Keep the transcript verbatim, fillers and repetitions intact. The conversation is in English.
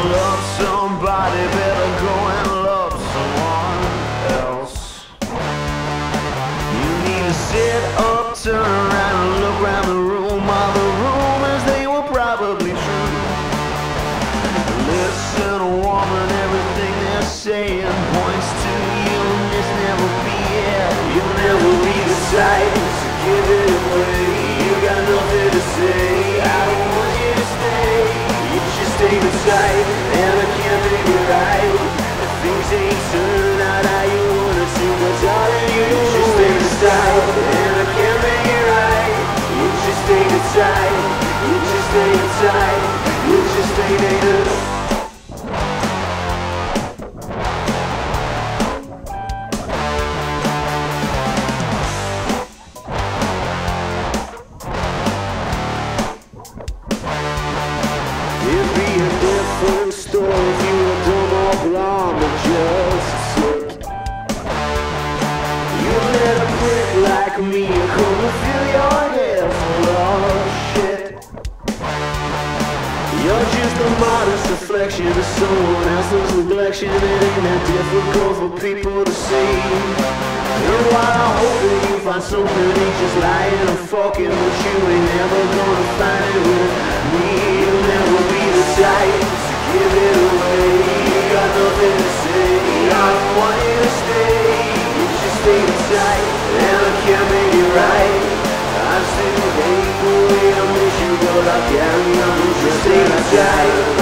love somebody, better go and love someone else. You need to sit up, turn around and look around the room. All the rumors, they were probably true. Listen, woman, everything they're saying points to you. This never be it, you'll never be the type to give it away. You got nothing to say, I don't want you to stay. You just stay the type, and I can't make it right. Things ain't turning out how you want it to, but darling, you just stay the type, and I can't make it right. You just stay the type, you just stay the type, you just stay the It'd be a different story if you were dumb or blonde or just sick. You let a prick like me come and fill your head full of shit. You're just a modest reflection of someone else's neglection. It ain't that difficult for people to see. And while I hope that you find something he's just lying and fucking with you, ain't never gonna find it with me. You'll never be the type to give it away. You got nothing to say, I don't want you to stay. You just stay the type, and I can't make it right. I still hate the way I miss you, but I carry on. You just stay the type.